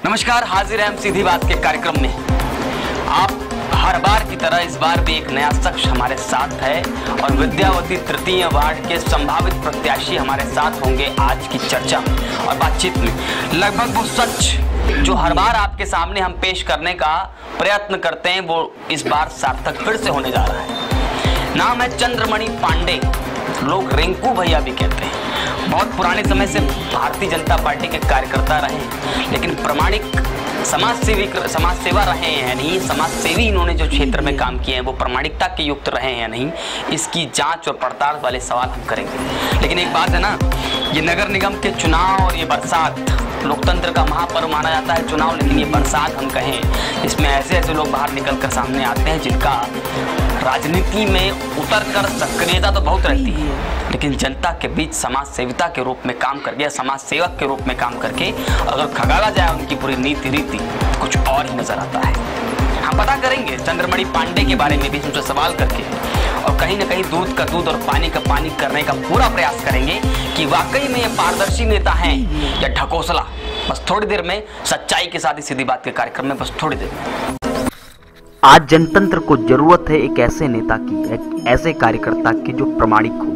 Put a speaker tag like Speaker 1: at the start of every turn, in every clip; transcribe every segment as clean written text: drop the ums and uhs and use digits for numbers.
Speaker 1: नमस्कार, हाजिर हैं हम सीधी बात के कार्यक्रम में। आप हर बार की तरह इस बार भी एक नया शख्स हमारे साथ है और विद्यावती तृतीय वार्ड के संभावित प्रत्याशी हमारे साथ होंगे आज की चर्चा और बातचीत में। लगभग वो सच जो हर बार आपके सामने हम पेश करने का प्रयत्न करते हैं वो इस बार सार्थक फिर से होने जा रहा है। नाम है चंद्रमणि पांडे, लोग रिंकू भैया भी कहते हैं। बहुत पुराने समय से भारतीय जनता पार्टी के कार्यकर्ता रहे, लेकिन प्रामाणिक समाज सेवा रहे हैं या नहीं, समाज सेवी इन्होंने जो क्षेत्र में काम किए हैं वो प्रामाणिकता के युक्त रहे हैं या नहीं, इसकी जांच और पड़ताल वाले सवाल हम करेंगे। लेकिन एक बात है ना, ये नगर निगम के चुनाव और ये बरसात, लोकतंत्र का महापर्व माना जाता है चुनाव, लेकिन ये बरसात हम कहें, इसमें ऐसे ऐसे लोग बाहर निकल कर सामने आते हैं जिनका राजनीति में उतरकर सक्रियता तो बहुत रहती है, लेकिन जनता के बीच समाज सेविता के रूप में काम करके या समाज सेवक के रूप में काम करके अगर खगाला जाए उनकी पूरी नीति रीति कुछ और ही नजर आता है। हम पता करेंगे चंद्रमणि पांडे के बारे में भी उनसे सवाल करके, और कहीं ना कहीं दूध का दूध और पानी का पानी करने का पूरा प्रयास करेंगे कि वाकई में ये पारदर्शी नेता हैं या ढकोसला। बस थोड़ी देर में सच्चाई के साथ ही सीधी बात के कार्यक्रम में, बस थोड़ी देर में।
Speaker 2: आज जनतंत्र को जरूरत है एक ऐसे नेता की, एक ऐसे कार्यकर्ता की जो प्रामाणिक हो,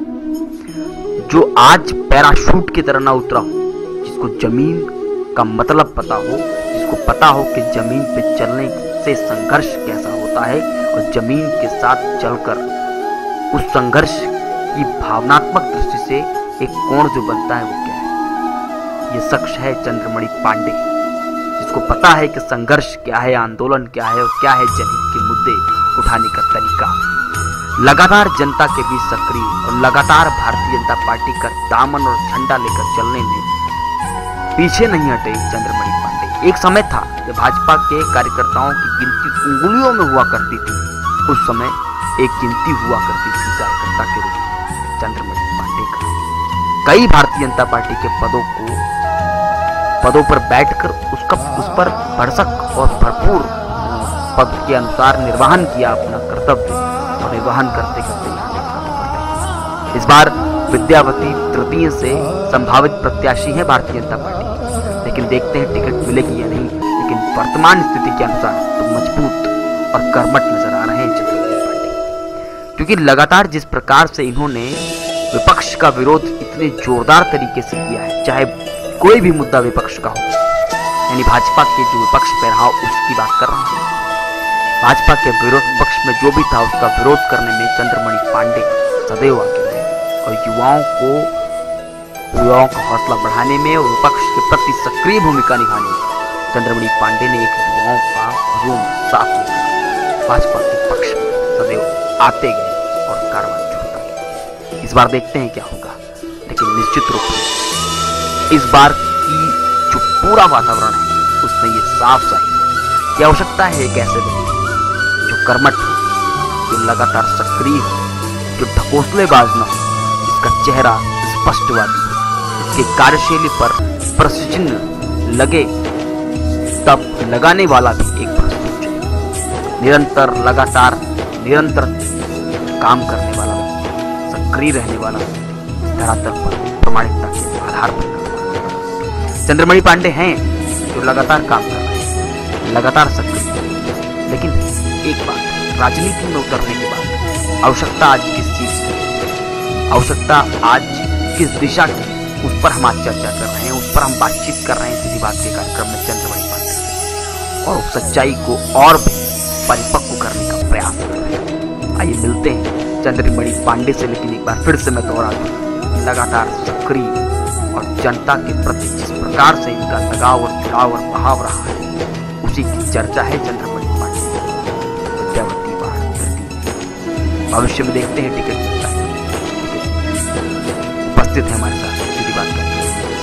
Speaker 2: जो आज पैराशूट की तरह ना उतरा हो, जिसको जमीन का मतलब पता हो, जिसको पता हो कि जमीन पे चलने से संघर्ष कैसा होता है और जमीन के साथ चलकर उस संघर्ष की भावनात्मक दृष्टि से एक कोण जो बनता है वो क्या है। ये शख्स है चंद्रमणि पांडे, जिसको पता है कि संघर्ष क्या है, आंदोलन क्या है और क्या है जनहित के मुद्दे उठाने का तरीका। लगातार जनता के बीच सक्रिय और लगातार भारतीय जनता पार्टी का दामन और झंडा लेकर चलने में पीछे नहीं हटे चंद्रमणि पांडे। एक समय था जब भाजपा के कार्यकर्ताओं की गिनती उंगलियों में हुआ करती थी, उस समय एक गिनती हुआ करती थी कार्यकर्ता के रूप में चंद्रमणि पांडे का। कई भारतीय जनता पार्टी के पदों पर बैठकर उस पर भरसक और भरपूर पद के अनुसार निर्वहन किया अपना कर्तव्य और निर्वहन करते करते इस बार विद्यावती तृतीय से संभावित प्रत्याशी है भारतीय जनता पार्टी, लेकिन देखते हैं टिकट मिलेगी या नहीं। लेकिन वर्तमान स्थिति के अनुसार तो मजबूत और कर्मठ नजर आ रहे हैं चंद्रमणि पांडे, क्योंकि लगातार जिस प्रकार से इन्होंने विपक्ष का विरोध इतने जोरदार तरीके से किया है, चाहे कोई भी मुद्दा विपक्ष का हो, यानी भाजपा के जो विपक्ष पे रहा उसकी बात कर रहा हूं। भाजपा के विरोध पक्ष में जो भी था उसका विरोध करने में चंद्रमणि पांडे सदैव आगे रहे और युवाओं का हौसला बढ़ाने में और विपक्ष के प्रति सक्रिय भूमिका निभाने में चंद्रमणि पांडे ने एक युवाओं का रूम साफ किया। भाजपा के पक्ष में सदैव आते गए और कार्रवाई छोड़ता गया। इस बार देखते हैं क्या होगा, लेकिन निश्चित रूप से इस बार की जो पूरा वातावरण है उसमें ये साफ जाहिर है कि आवश्यकता है एक ऐसे व्यक्ति जो कर्मठ हो, जो लगातार सक्रिय हो, जो ढकोसलेबाज न हो, जिसका चेहरा स्पष्टवादी हो, इसके कार्यशैली पर प्रश्न चिन्ह लगे तब लगाने वाला भी एक प्रश्न निरंतर लगातार निरंतर काम करने वाला, सक्रिय रहने वाला, धरातल पर प्रामाणिकता के आधार पर चंद्रमणि पांडे हैं जो लगातार काम कर रहे हैं, लगातार सक्रिय। लेकिन एक बात, राजनीति में उतरने के बाद आवश्यकता आज किस चीज की, आवश्यकता आज किस दिशा की, उस पर हम आज चर्चा कर रहे हैं, उस पर हम बातचीत कर रहे हैं सीधी बात के कार्यक्रम में चंद्रमणि पांडे से, और उस सच्चाई को और भी परिपक्व करने का प्रयास कर रहे हैं। आइए मिलते हैं चंद्रमणि पांडे से। लेकिन एक बार फिर से मैं दोहरा दूं, लगातार सक्रिय और जनता के प्रति जिस प्रकार से इनका लगाव और जुड़ाव और बहाव रहा है, उसी की चर्चा है चंद्रमणि पांडे विद्यावती वार्ड तृतीय। भविष्य में देखते हैं टिकट मिलता है, उपस्थित है हमारे साथ सीधी बात करते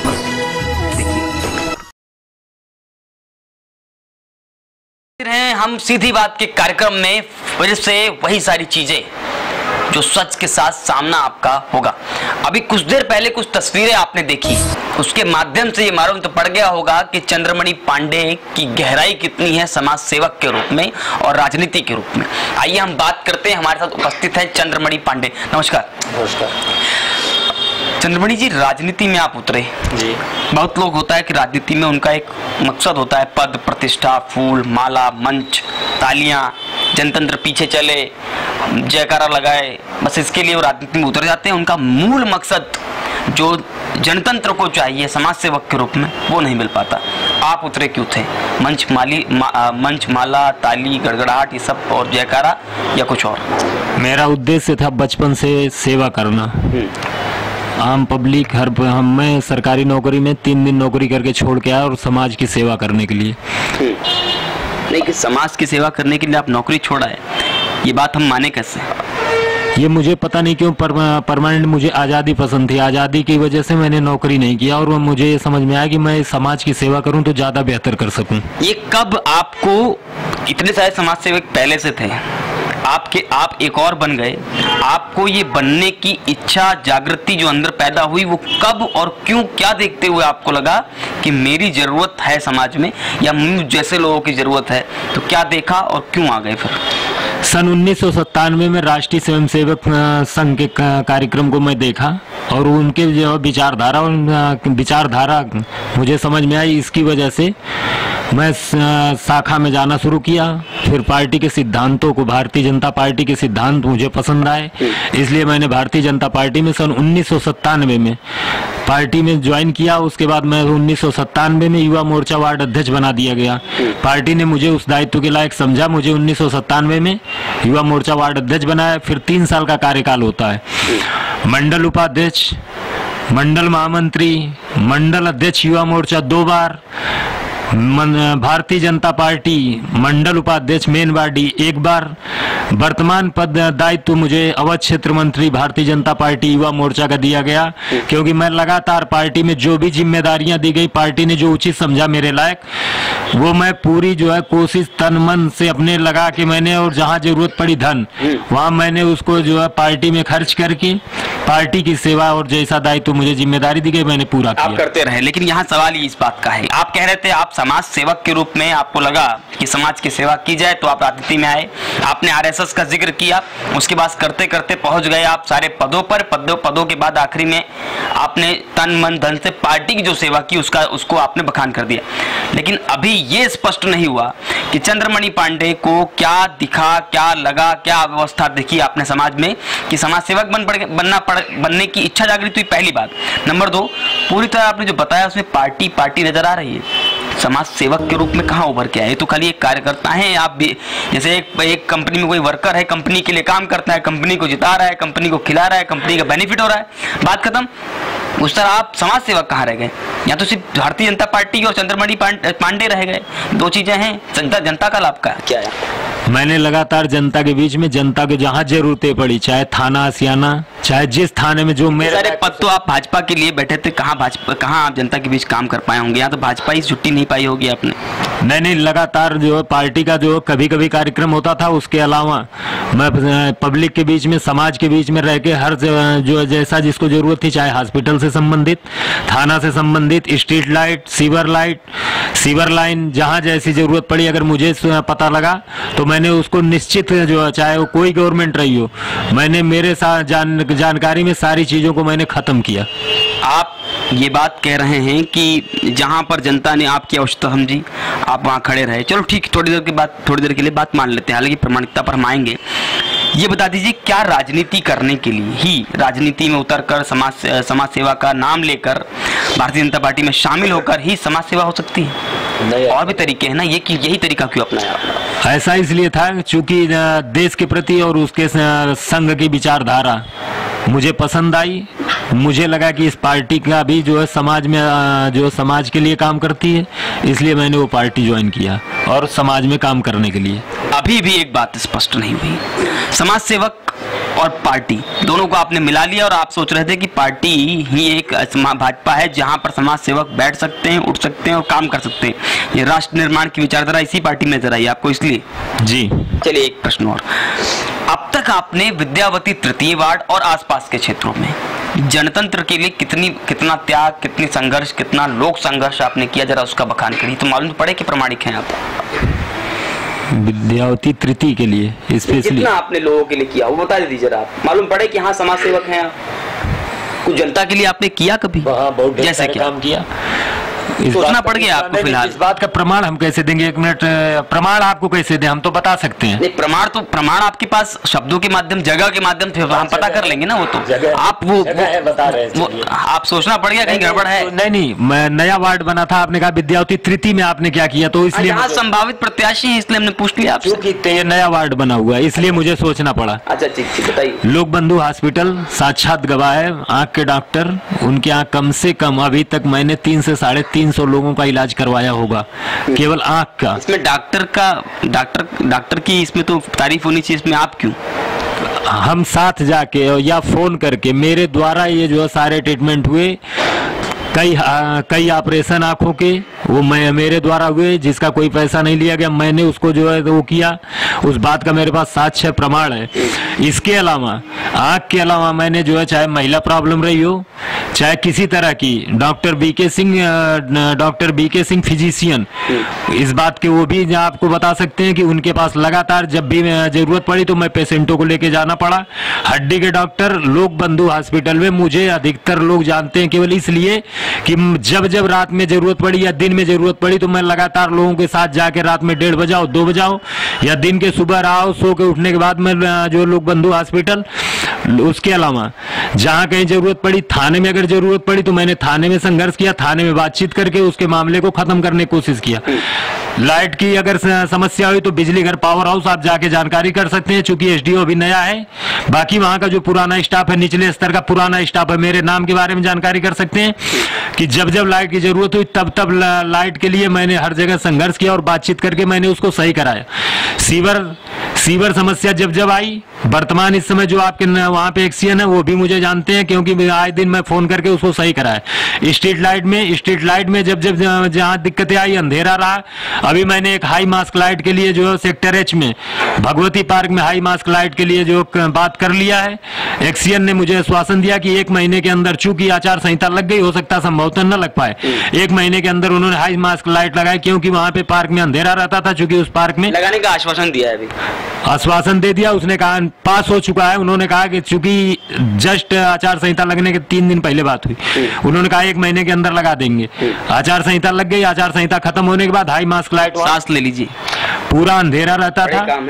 Speaker 1: हैं हम सीधी बात के कार्यक्रम में। फिर से वही सारी चीजें जो सच के साथ सामना आपका होगा। अभी कुछ देर पहले कुछ तस्वीरें आपने देखी, उसके माध्यम से ये मालूम तो पड़ गया होगा कि चंद्रमणि पांडे की गहराई कितनी है समाज सेवक के रूप में और राजनीति के रूप में। आइए हम बात करते हैं, हमारे साथ उपस्थित है चंद्रमणि पांडे। नमस्कार।
Speaker 3: नमस्कार।
Speaker 1: चंद्रमणि जी, राजनीति में आप उतरे जी। बहुत लोग होता है कि राजनीति में उनका एक मकसद होता है पद, प्रतिष्ठा, फूल, माला, मंच, तालियां, जनतंत्र पीछे चले, जयकारा लगाए, बस इसके लिए वो राजनीति में उतर जाते हैं। उनका मूल मकसद जो जनतंत्र को चाहिए समाज सेवक के रूप में, वो नहीं मिल पाता। आप उतरे क्यों थे? मंच, माला, ताली, गड़गड़ाहट, ये सब और जयकारा, या कुछ और?
Speaker 3: मेरा उद्देश्य था बचपन से सेवा करना। आम पब्लिक मैं सरकारी नौकरी में 3 दिन नौकरी करके छोड़ के आया और समाज की सेवा करने के लिए।
Speaker 1: नहीं, कि समाज की सेवा करने के लिए आप नौकरी छोड़ा है, ये बात हम माने कैसे?
Speaker 3: ये मुझे पता नहीं क्यों परमानेंट मुझे आज़ादी पसंद थी। आज़ादी की वजह से मैंने नौकरी नहीं किया और मुझे समझ में आया कि मैं समाज की सेवा करूं तो ज़्यादा बेहतर कर सकूं।
Speaker 1: ये कब आपको, इतने सारे समाज सेवक पहले से थे, आप एक और बन गए, आपको ये बनने की इच्छा, जागृति जो अंदर पैदा हुई, वो कब और क्यों, क्या देखते हुए आपको लगा कि मेरी जरूरत है समाज में, या मुझ जैसे लोगों की जरूरत है? तो क्या देखा और क्यों आ गए फिर?
Speaker 3: सन 1997 में राष्ट्रीय स्वयंसेवक संघ के कार्यक्रम को मैं देखा और उनके जो विचारधारा मुझे समझ में आई। इसकी वजह से मैं शाखा में जाना शुरू किया। फिर पार्टी के सिद्धांतों को, भारतीय जनता पार्टी के सिद्धांत मुझे पसंद आए, इसलिए मैंने भारतीय जनता पार्टी में सन 1997 में पार्टी में ज्वाइन किया। उसके बाद मैं 1997 में युवा मोर्चा वार्ड अध्यक्ष बना दिया गया। पार्टी ने मुझे उस दायित्व के लायक समझा, मुझे 1997 में युवा मोर्चा वार्ड अध्यक्ष बनाया। फिर 3 साल का कार्यकाल होता है। मंडल उपाध्यक्ष, मंडल महामंत्री, मंडल अध्यक्ष युवा मोर्चा 2 बार, भारतीय जनता पार्टी मंडल उपाध्यक्ष मेन बॉडी 1 बार। वर्तमान पद दायित्व मुझे अवध क्षेत्र मंत्री भारतीय जनता पार्टी युवा मोर्चा का दिया गया, क्योंकि मैं लगातार पार्टी में जो भी जिम्मेदारियां दी गई, पार्टी ने जो उचित समझा मेरे लायक, वो मैं पूरी जो है कोशिश तन मन से अपने लगा के मैंने, और जहां जरूरत पड़ी धन वहां मैंने उसको जो है पार्टी में खर्च करके पार्टी की सेवा और जैसा दायित्व मुझे जिम्मेदारी दी गई मैंने पूरा किया।
Speaker 1: आप करते रहे, लेकिन यहाँ सवाल ही इस बात का है, आप कह रहे थे आप समाज सेवक के रूप में आपको लगा कि समाज की सेवा की जाए, तो आप राजनीति में आए। आपने आरएसएस का जिक्र किया, उसके बाद करते करते पहुंच गए आप सारे पदों पर। पदों के बाद आखिरी में आपने तन मन धन से पार्टी की जो सेवा की उसको आपने बखान कर दिया। लेकिन अभी ये स्पष्ट नहीं हुआ कि चंद्रमणि पांडे को क्या दिखा, क्या लगा, क्या व्यवस्था दिखी आपने समाज में कि समाज सेवक बनने की इच्छा जागृत हुई। पहली बात। नंबर 2, पूरी तरह आपने जो बताया उसमें पार्टी नजर आ रही है। समाज सेवक के रूप में कहाँ उभर के आए? तो खाली एक कार्यकर्ता हैं आप भी, जैसे एक कंपनी में कोई वर्कर है, कंपनी के लिए काम करता है, कंपनी को जिता रहा है, कंपनी को खिला रहा है, कंपनी का बेनिफिट हो रहा है, बात खत्म। उस तरह आप समाज सेवक कहाँ रह गए? या तो सिर्फ भारतीय जनता पार्टी और चंद्रमणि पांडे रह गए, 2 चीजें हैं। जनता का लाभ का क्या है?
Speaker 3: मैंने लगातार जनता के बीच में, जनता को जहाँ जरूरतें पड़ी, चाहे थाना आसियाना, चाहे जिस थाने में जो मेरे
Speaker 1: सारे पद, तो आप भाजपा के लिए बैठे थे, कहाँ आप जनता के बीच काम कर पाए होंगे? यहाँ तो भाजपा ही छुट्टी नहीं पाई होगी आपने।
Speaker 3: नहीं, लगातार जो है पार्टी का जो कभी कभी कार्यक्रम होता था, उसके अलावा मैं पब्लिक के बीच में, समाज के बीच में रह के हर जो जैसा जिसको जरूरत थी, चाहे हॉस्पिटल से संबंधित, थाना से संबंधित, स्ट्रीट लाइट, सीवर लाइन, जहाँ जैसी जरूरत पड़ी, अगर मुझे पता लगा तो मैंने उसको निश्चित जो, चाहे वो कोई गवर्नमेंट रही हो, मैंने मेरे साथ जानकारी में सारी चीजों को मैंने खत्म किया।
Speaker 1: आप ये बात कह रहे हैं कि जहां पर जनता ने आपकी आवश्यकता समझी आप वहां खड़े रहे। चलो ठीक, थोड़ी देर के लिए बात मान लेते हैं, हालांकि प्रामाणिकता पर हम आएंगे। ये बता दीजिए, क्या राजनीति करने के लिए ही, राजनीति में उतरकर समाज सेवा का नाम लेकर भारतीय जनता पार्टी में शामिल होकर ही समाज सेवा हो सकती है? और भी तरीके हैं ना, यही तरीका क्यों अपनाया?
Speaker 3: ऐसा इसलिए था चूंकि देश के प्रति और उसके संघ की विचारधारा मुझे पसंद आई। मुझे लगा कि इस पार्टी का भी जो है समाज में, जो समाज के लिए काम करती है, इसलिए मैंने वो पार्टी ज्वाइन किया और समाज में काम करने के लिए।
Speaker 1: अभी भी एक बात स्पष्ट नहीं हुई, समाज सेवक और पार्टी दोनों को आपने मिला लिया और आप सोच रहे थे कि पार्टी ही एक भाजपा है जहां पर समाज सेवक बैठ सकते हैं, उठ सकते हैं और काम कर सकते हैं। ये राष्ट्र निर्माण की विचारधारा इसी पार्टी में नजर आई आपको, इसलिए?
Speaker 3: जी।
Speaker 1: चलिए एक प्रश्न और, अब तक आपने विद्यावती तृतीय वार्ड और आसपास के क्षेत्रों में जनतंत्र के लिए कितना त्याग, कितनी संघर्ष, कितना लोक संघर्ष आपने किया, जरा उसका बखान करिए तो मालूम पड़े कि प्रामाणिक हैं आप।
Speaker 3: विद्यावती तृतीय के लिए स्पेशली
Speaker 1: कितना आपने लोगों के लिए किया वो बता दीजिए जरा, आप मालूम पड़े कि हाँ समाज सेवक हैं आप। कुछ जनता के लिए आपने किया कभी?
Speaker 3: बहुत
Speaker 1: जैसे क्या
Speaker 3: काम किया,
Speaker 1: सोचना पड़ गया आपको फिलहाल।
Speaker 3: इस बात का प्रमाण हम कैसे देंगे? एक मिनट, प्रमाण आपको कैसे दें? हम तो बता सकते हैं।
Speaker 1: नहीं, प्रमाण आपके पास शब्दों के माध्यम, जगह के माध्यम से हम पता कर लेंगे ना। वो तो आप वो
Speaker 3: बता रहे हैं,
Speaker 1: आप सोचना पड़ गया कहीं गड़बड़ है।
Speaker 3: नहीं, मैं नया वार्ड बना था, आपने कहा विद्यावती तृतीय में आपने क्या किया, तो इसलिए
Speaker 1: संभावित प्रत्याशी है इसलिए हमने पूछ लिया आपसे।
Speaker 3: ये नया वार्ड बना हुआ है इसलिए मुझे सोचना पड़ा।
Speaker 1: अच्छा ठीक बताइए।
Speaker 3: लोक बंधु हॉस्पिटल साक्षात गवाह है, आंख के डॉक्टर, उनके यहाँ कम से कम अभी तक मैंने 300 से 350 लोगों का इलाज करवाया होगा, केवल आंख का।
Speaker 1: इसमें डॉक्टर की इसमें तो तारीफ होनी चाहिए, इसमें आप क्यों?
Speaker 3: हम साथ जाके या फोन करके, मेरे द्वारा ये जो सारे ट्रीटमेंट हुए, कई ऑपरेशन आंखों के वो मेरे द्वारा हुए, जिसका कोई पैसा नहीं लिया गया, मैंने उसको जो है वो किया, उस बात का मेरे पास साक्ष्य प्रमाण है। इसके अलावा आंख के अलावा मैंने जो है, चाहे महिला प्रॉब्लम रही हो, चाहे किसी तरह की, डॉक्टर बीके सिंह फिजिशियन, इस बात के वो भी आपको बता सकते हैं कि उनके पास लगातार जब भी जरूरत पड़ी तो मैं पेशेंटों को लेके जाना पड़ा। हड्डी के डॉक्टर लोक बंधु हॉस्पिटल में मुझे अधिकतर लोग जानते हैं केवल इसलिए कि जब रात में जरूरत पड़ी या दिन में जरूरत पड़ी तो मैं लगातार लोगों के साथ जाके रात में 1:30 बजाओ 2 बजाओ या दिन के सुबह रहा, सो के उठने के बाद मैं जो लोक बंधु हॉस्पिटल। उसके अलावा जहां कहीं जरूरत पड़ी, थाने में अगर जरूरत पड़ी तो मैंने थाने में संघर्ष किया, थाने में बातचीत करके उसके मामले को खत्म करने की कोशिश किया। लाइट की अगर समस्या हुई तो बिजली घर पावर हाउस आप जाके जानकारी कर सकते हैं, चूंकि एसडीओ अभी नया है। बाकी वहां का जो पुराना स्टाफ है, निचले स्तर का पुराना स्टाफ है, मेरे नाम के बारे में जानकारी कर सकते हैं कि जब लाइट की जरूरत हुई तब लाइट के लिए मैंने हर जगह संघर्ष किया और बातचीत करके मैंने उसको सही कराया। सीवर समस्या जब आई, वर्तमान इस समय जो आपके वहां पे एक्सीएन है वो भी मुझे जानते हैं, क्योंकि आए दिन मैं फोन करके उसको सही कराया। स्ट्रीट लाइट में जब जहां दिक्कतें आई, अंधेरा रहा, अभी मैंने एक हाई मास्क लाइट के लिए जो सेक्टर एच में भगवती पार्क में हाई मास्क लाइट के लिए जो बात कर लिया है। एक्सीएन ने मुझे आश्वासन दिया कि 1 महीने के अंदर, चूंकि आचार संहिता लग गई, हो सकता संभवतः न लग पाए, 1 महीने के अंदर उन्होंने हाई मास्क लाइट लगाई, क्योंकि वहां पे पार्क में अंधेरा रहता था। चूंकि उस पार्क में
Speaker 1: लगाने का आश्वासन दिया है, अभी
Speaker 3: आश्वासन दे दिया, उसने कहा पास हो चुका है। उन्होंने कहा कि चूंकि जस्ट आचार संहिता लगने के 3 दिन पहले बात हुई, उन्होंने कहा 1 महीने के अंदर लगा देंगे। आचार संहिता लग गई, आचार संहिता खत्म होने के बाद हाई मास्क लाइट,
Speaker 1: सांस ले लीजिए,
Speaker 3: पूरा अंधेरा रहता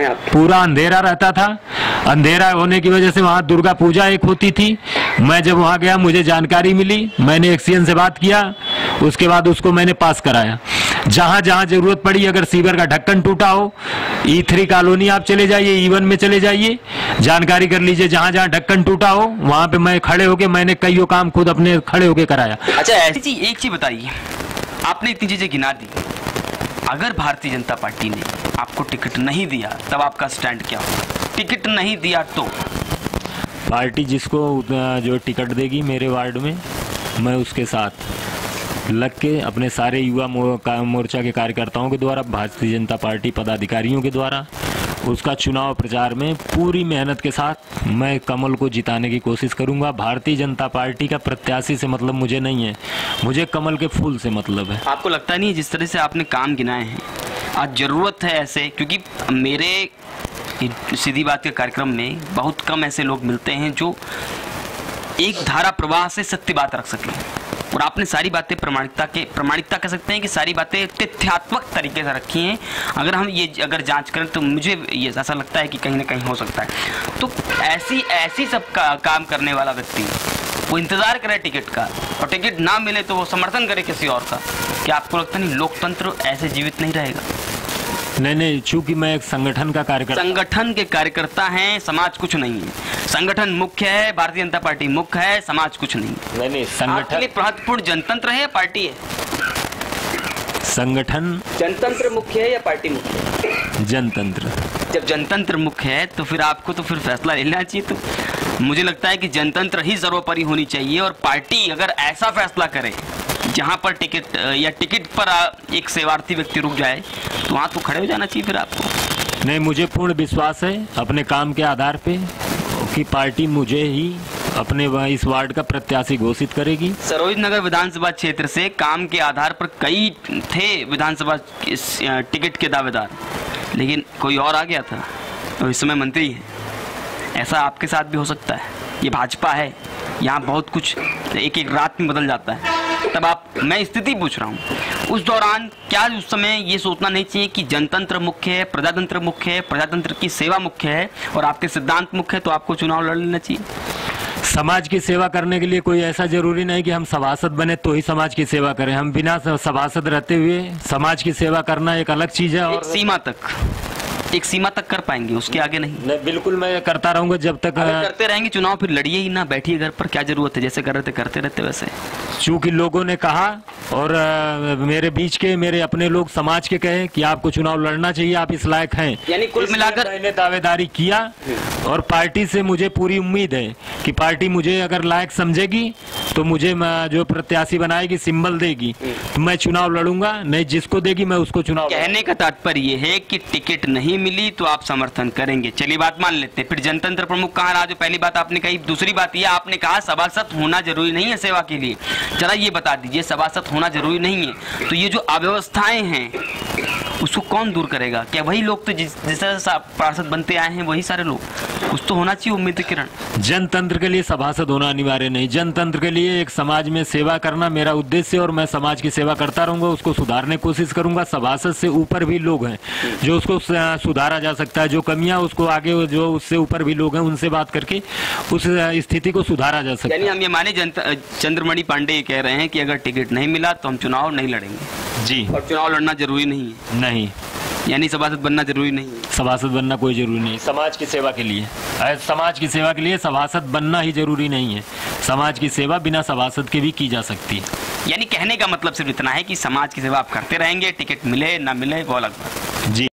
Speaker 3: था, अंधेरा होने की वजह से वहां दुर्गा पूजा एक होती थी। मैं जब वहां गया मुझे जानकारी मिली, मैंने एक्सीएन से बात किया, उसके बाद उसको मैंने पास कराया। जहां जहां जरूरत पड़ी, अगर सीवर का ढक्कन टूटा हो, E3 कॉलोनी आप चले जाइए, E1 में चले जाइए, जानकारी कर लीजिए। जहां जहां ढक्कन टूटा हो वहां पे मैं खड़े होके, मैंने कईयों काम खुद अपने खड़े होके कराया।
Speaker 1: अच्छा, ऐसी चीज, एक चीज बताइए, आपने इतनी चीजें गिना दी, अगर भारतीय जनता पार्टी ने आपको टिकट नहीं दिया तब आपका स्टैंड क्या होगा? टिकट नहीं दिया तो
Speaker 3: पार्टी जिसको जो टिकट देगी मेरे वार्ड में, मैं उसके साथ लग के अपने सारे युवा मोर्चा के कार्यकर्ताओं के द्वारा, भारतीय जनता पार्टी पदाधिकारियों के द्वारा उसका चुनाव प्रचार में पूरी मेहनत के साथ मैं कमल को जिताने की कोशिश करूंगा। भारतीय जनता पार्टी का प्रत्याशी से मतलब मुझे नहीं है, मुझे कमल के फूल से मतलब है।
Speaker 1: आपको लगता नहीं जिस तरह से आपने काम गिनाए हैं, आज जरूरत है ऐसे? क्योंकि मेरे सीधी बात के कार्यक्रम में बहुत कम ऐसे लोग मिलते हैं जो एक धारा प्रवाह से सत्य बात रख सकें, और आपने सारी बातें प्रामाणिकता कह सकते हैं कि सारी बातें तथ्यात्मक तरीके से रखी हैं। अगर हम ये जांच करें तो मुझे ये ऐसा लगता है कि कहीं ना कहीं हो सकता है। तो ऐसी सब काम करने वाला व्यक्ति वो इंतजार करे टिकट का, और टिकट ना मिले तो वो समर्थन करे किसी और का। क्या आपको लगता नहीं लोकतंत्र ऐसे जीवित नहीं रहेगा?
Speaker 3: नहीं, चूंकि मैं एक संगठन का कार्यकर्ता,
Speaker 1: संगठन के कार्यकर्ता हैं, समाज कुछ नहीं है। संगठन मुख्य है, भारतीय जनता पार्टी मुख्य है, समाज कुछ नहीं।
Speaker 3: नहीं, संगठन
Speaker 1: महत्वपूर्ण जनतंत्र है या पार्टी है?
Speaker 3: संगठन
Speaker 1: जनतंत्र मुख्य है या पार्टी मुख्य है?
Speaker 3: जनतंत्र।
Speaker 1: जब जनतंत्र मुख्य है तो फिर आपको तो फिर फैसला लेना चाहिए। तो मुझे लगता है कि जनतंत्र ही सर्वोपरि होनी चाहिए, और पार्टी अगर ऐसा फैसला करे जहां पर टिकट या टिकट पर एक सेवार्थी व्यक्ति रुक जाए तो वहां तो खड़े हो जाना चाहिए फिर आपको।
Speaker 3: नहीं, मुझे पूर्ण विश्वास है अपने काम के आधार पे कि पार्टी मुझे ही अपने इस वार्ड का प्रत्याशी घोषित करेगी।
Speaker 1: सरोज नगर विधानसभा क्षेत्र से काम के आधार पर कई थे विधानसभा टिकट के दावेदार, लेकिन कोई और आ गया था और इस समय मंत्री है। ऐसा आपके साथ भी हो सकता है। ये भाजपा है, यहाँ बहुत कुछ एक एक रात में बदल जाता है, तब आप, मैं स्थिति पूछ रहा हूँ, उस दौरान क्या उस समय ये सोचना नहीं चाहिए कि जनतंत्र मुख्य है, प्रजातंत्र मुख्य है, प्रजातंत्र की सेवा मुख्य है और आपके सिद्धांत मुख्य है, तो आपको चुनाव लड़ लेना चाहिए?
Speaker 3: समाज की सेवा करने के लिए कोई ऐसा जरूरी नहीं कि हम सभासद बने तो ही समाज की सेवा करें। हम बिना सभासद रहते हुए समाज की सेवा करना एक अलग चीज है। और एक सीमा तक कर पाएंगे, उसके आगे नहीं। बिल्कुल मैं करता रहूंगा जब तक
Speaker 1: करते रहेंगे चुनाव, फिर लड़िए ही ना, बैठिए घर पर, क्या जरूरत है, जैसे कर रहे थे करते रहते वैसे।
Speaker 3: चूंकि लोगों ने कहा और मेरे बीच के मेरे अपने लोग समाज के कहे कि आपको चुनाव लड़ना चाहिए, आप इस लायक हैं,
Speaker 1: यानी कुल मिलाकर
Speaker 3: मैंने दावेदारी किया और पार्टी से मुझे पूरी उम्मीद है कि पार्टी मुझे अगर लायक समझेगी तो मुझे जो प्रत्याशी बनाएगी, सिंबल देगी, तो मैं चुनाव लड़ूंगा, नहीं जिसको देगी मैं उसको चुनाव।
Speaker 1: कहने का तात्पर्य ये है कि टिकट नहीं मिली तो आप समर्थन करेंगे, चलिए बात मान लेते हैं। फिर जनतंत्र प्रमुख कहाँ रहा, जो पहली बात आपने कही। दूसरी बात ये आपने कहा सभासद होना जरूरी नहीं है सेवा के लिए, जरा ये बता दीजिए सभासद होना जरूरी नहीं है, तो ये जो अव्यवस्थाएं हैं उसको कौन दूर करेगा? क्या वही लोग तो जिस तरह पार्षद बनते आए हैं वही सारे लोग? कुछ तो होना चाहिए उम्मीद किरण।
Speaker 3: जनतंत्र के लिए सभासद होना अनिवार्य नहीं, जनतंत्र के लिए एक समाज में सेवा करना मेरा उद्देश्य है और मैं समाज की सेवा करता रहूंगा, उसको सुधारने की कोशिश करूंगा। सभासद से ऊपर भी लोग हैं जो उसको सुधारा जा सकता है, जो कमियां उसको आगे जो उससे ऊपर भी लोग हैं उनसे बात करके उस स्थिति को सुधारा जा सकता है।
Speaker 1: यानी हम ये माने चंद्रमणि पांडे कह रहे हैं कि अगर टिकट नहीं मिला तो हम चुनाव नहीं लड़ेंगे
Speaker 3: जी,
Speaker 1: और चुनाव लड़ना जरूरी नहीं है।
Speaker 3: नहीं,
Speaker 1: यानी सभासद बनना जरूरी नहीं है।
Speaker 3: सभासद बनना कोई जरूरी नहीं, समाज की सेवा के लिए, समाज की सेवा के लिए सभासद बनना ही जरूरी नहीं है। समाज की सेवा बिना सभासद के भी की जा सकती है।
Speaker 1: यानी कहने का मतलब सिर्फ इतना है कि समाज की सेवा आप करते रहेंगे, टिकट मिले ना मिले वो अलग बात।
Speaker 3: जी।